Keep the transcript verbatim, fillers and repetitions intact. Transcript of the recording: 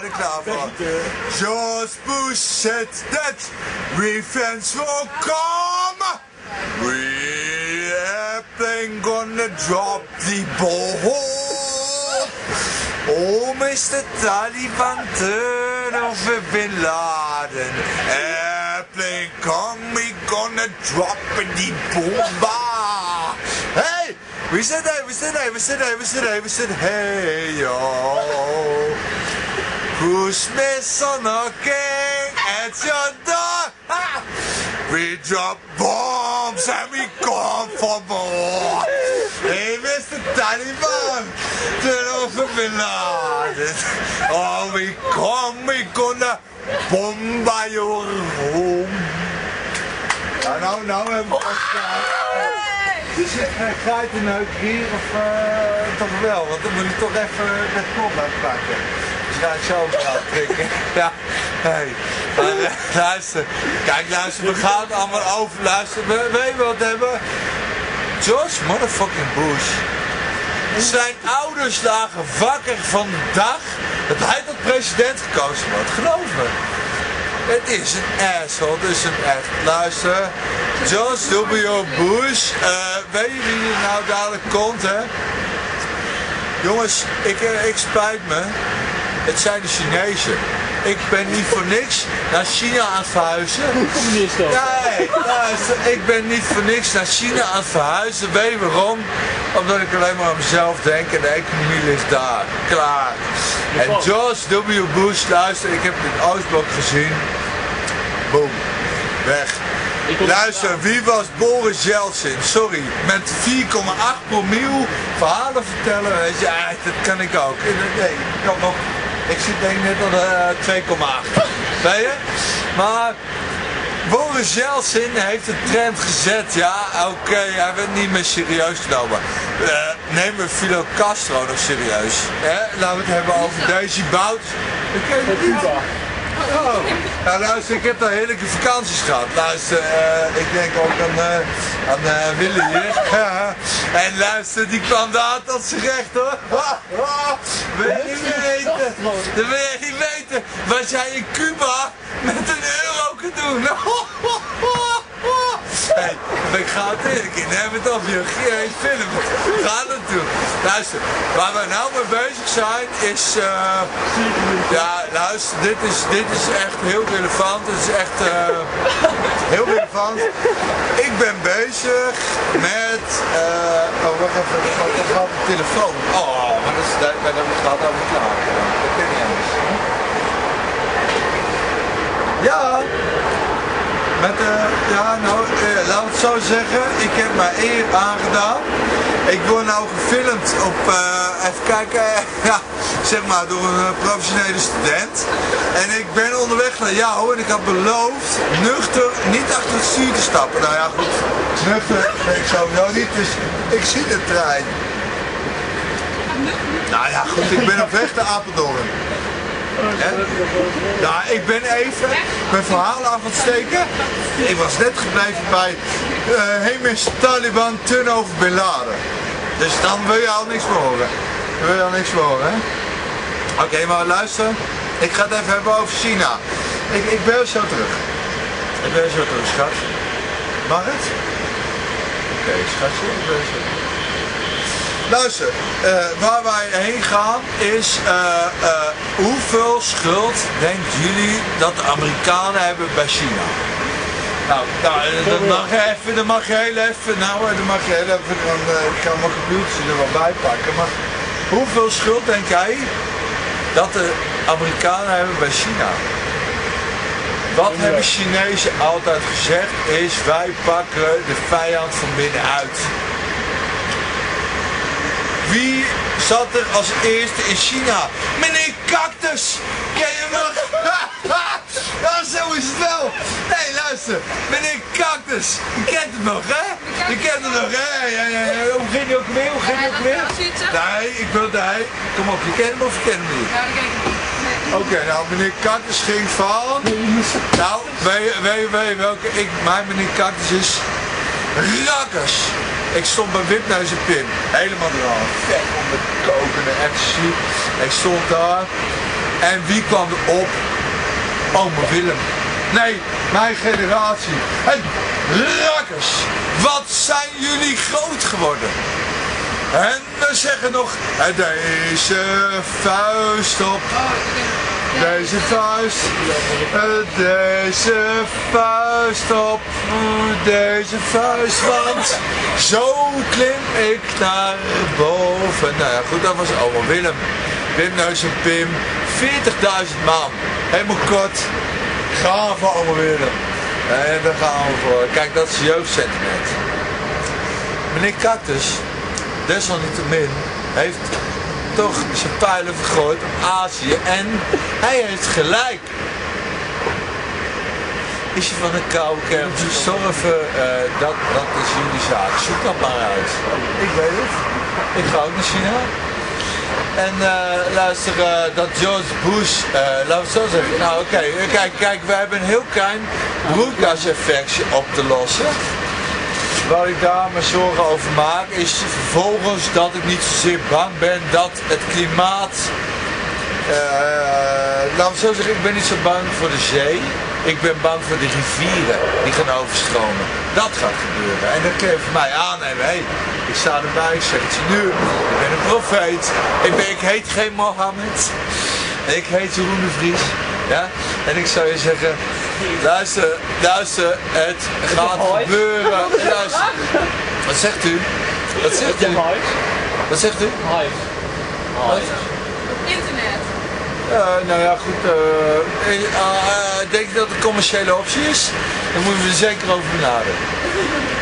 er klaar voor. George Bush said that revenge will come. We airplane gonna drop the ball. Oh, mister Taliban, turn over Bin Laden. Airplane come, we gonna drop the bomba. Hey, we said hey, we said hey, we said hey, we said hey, we said hey, yo. Christmas knocking at your door. Ha! We drop bombs and we come for more. Hey, mister Taliban, turn over Bin Laden. Oh, we come, we gonna bomba your home. Nou, nou, nou hebben we het. Dus uh, ga je de neuk hier of uh, toch wel? Want dan moet ik toch even met kop uitpakken. Dus ga ik zo gaan trekken. Ja, hey. Maar, uh, luister. Kijk, luister, we gaan het allemaal over. Luister, we, weet je wat hebben? George motherfucking Bush. Zijn ouders lagen wakker van de dag dat hij tot president gekozen wordt. Geloof me. Het is een asshole, het is een echt. Luister, George W. Bush, uh, weet je wie er nou dadelijk komt, hè? Jongens, ik, uh, ik spijt me. Het zijn de Chinezen. Ik ben niet voor niks naar China aan het verhuizen. Hoe kom je niet Nee, luister, ik ben niet voor niks naar China aan het verhuizen. Weet je waarom? Omdat ik alleen maar aan mezelf denk en de economie ligt daar. Klaar. En George W. Bush, luister, ik heb het Oostblok gezien. Boom. Weg. Luister, wie was Boris Yeltsin? Sorry, met vier komma acht promiel verhalen vertellen, weet je, ja, dat kan ik ook. Nee, ik kan nog. Ik zit denk ik net op de twee komma acht. Weet je? Maar Boris Yeltsin heeft de trend gezet, ja, oké, okay, hij werd niet meer serieus genomen. Uh, neem we Fidel Castro nog serieus. Hè? Laten we het hebben over Daisy Bouts. Oh, nou luister, ik heb daar heerlijke vakanties gehad. Luister, uh, ik denk ook aan, uh, aan uh, Willy hier. En luister, die kwam daar tot zijn recht hoor. Wil je niet weten? Dan wil je niet weten wat jij in Cuba met een euro kunt doen. Hey, ik ga het eerlijk in, neem het op, je geen film. Ga naartoe. Luister, waar we nou mee bezig zijn is, uh, ja luister, dit is, dit is echt heel relevant, het is echt uh, heel relevant. Ik ben bezig met, uh, oh wacht even, dat gaat de telefoon. Oh, maar dat is, dat, dat gaat over klaar. Dat ken niet anders. Ja. Met, uh, ja, nou, uh, laat het zo zeggen, ik heb mij eer aangedaan. Ik word nou gefilmd op, uh, even kijken, uh, ja, zeg maar door een uh, professionele student. En ik ben onderweg naar jou en ik had beloofd nuchter niet achter het stuur te stappen. Nou ja, goed, nuchter ben ik sowieso niet, dus ik zie de trein. Nou ja, goed, ik ben op weg naar Apeldoorn. He? Ja, ik ben even mijn verhaal af aan het steken. Ik was net gebleven bij uh, hey mister Taliban, turn over Bin Laden. Dus dan wil je al niks meer horen. Dan wil je al niks meer horen, hè? Oké, okay, maar luister. Ik ga het even hebben over China. Ik, ik ben zo terug. Ik ben zo terug, schat. Mag het? Oké, okay, schatje, ik ben zo terug. Luister, uh, waar wij heen gaan is uh, uh, hoeveel schuld denken jullie dat de Amerikanen hebben bij China? Nou, nou dat mag je even, dat mag je heel even, nou dat mag je heel even, want uh, ik ga mijn computertje er wel bij pakken, maar hoeveel schuld denk jij dat de Amerikanen hebben bij China? Wat hebben Chinezen altijd gezegd is, wij pakken de vijand van binnenuit. Wie zat er als eerste in China? Meneer Cactus! Ken je nog? Ja, zo is het wel! Nee, luister! Meneer Cactus! Je kent het nog, hè? Je kent het nog, hè? Ja, ja, ja. Hoe ging je ook weer? Hoe ging je ook weer? Nee, ik wil hij. Kom op, je kent hem of je kent hem niet? Ja, dat ken ik niet. Oké, okay, nou meneer Cactus ging van... Nou, weet je, weet je, weet je welke? Ik, mijn meneer Cactus is... Rakkers! Ik stond bij Wipneus en Pim, helemaal eraan, vet om de kokende ecstasy. Ik stond daar En wie kwam er op? Oma Willem. Nee, mijn generatie. En rakkers, wat zijn jullie groot geworden. En we zeggen nog, deze vuist op. Deze vuist, deze vuist op, deze vuist, want zo klim ik naar boven. Nou ja, goed, dat was oma Willem. Wim Neus en Pim, veertigduizend man. Helemaal kort, gaan voor oma Willem. En daar gaan we voor. Kijk, dat is jeugdsentiment. Meneer Cactus, desalniettemin, heeft toch zijn pijlen vergooid op Azië en hij heeft gelijk. Is je van een koude kermis gestorven? Uh, dat, dat is jullie zaak. Zoek dat maar uit. Ik weet het. Ik ga ook naar China. En uh, luister, uh, dat George Bush, uh, laten we het zo zeggen. Nou oké, okay. kijk, kijk, wij hebben een heel klein broeikaseffectje op te lossen. Waar ik daar me zorgen over maak is vervolgens dat ik niet zozeer bang ben dat het klimaat, uh, laten we zo zeggen, ik ben niet zo bang voor de zee. Ik ben bang voor de rivieren die gaan overstromen. Dat gaat gebeuren. En dat kun je voor mij aannemen. Hey, ik sta erbij, ik zeg het je nu. Ik ben een profeet. Ik, ben, ik heet geen Mohammed. Ik heet Jeroen de Vries. Ja? En ik zou je zeggen, luister, luister, het gaat gebeuren. Luister. Wat zegt u? Wat zegt u? Wat zegt u? Hive. Hive. Internet. Uh, nou ja, goed. Uh, uh, uh, denk je dat het een commerciële optie is? Dan moeten we er zeker over nadenken.